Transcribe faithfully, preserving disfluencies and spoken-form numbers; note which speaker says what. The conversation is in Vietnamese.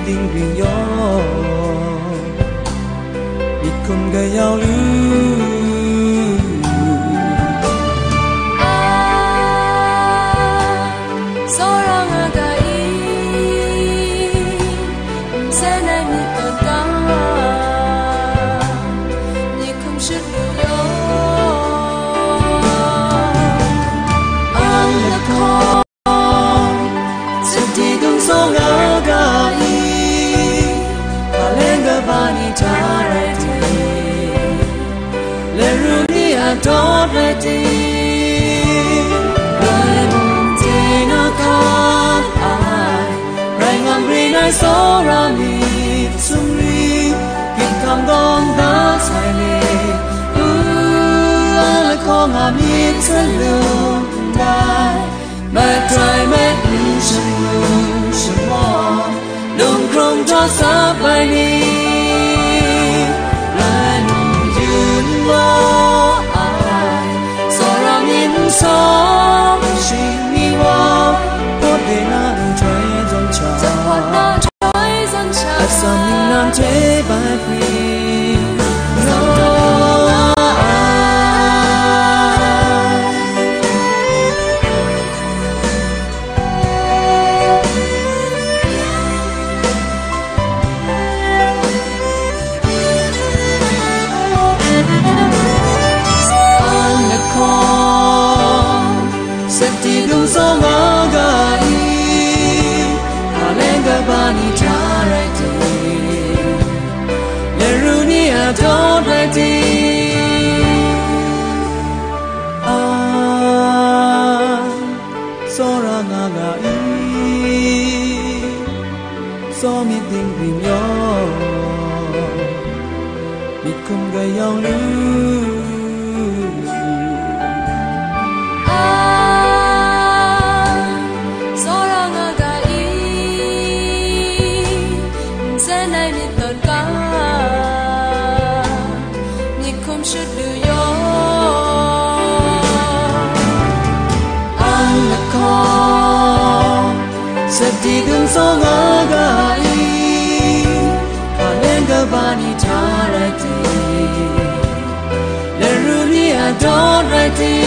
Speaker 1: tình riêng gió bị cùng gây giao lưu Don't let it run day na come I rang on green I saw around me some leave get come down that silent ooh I call my meet a little die but try met sân mưa sân hoa đông không cho xa bay đi lại nụ duyên mơ sóng sinh nghi hoa có thể là đường trời dòng trào thật sao nhưng nam chế bài quy don't let it ah sora nga nga i so mi tình vì nhau bị cùng gây nhau lưu Seti dung so nga ga i Kalen ga bani tarati Le runi adon rati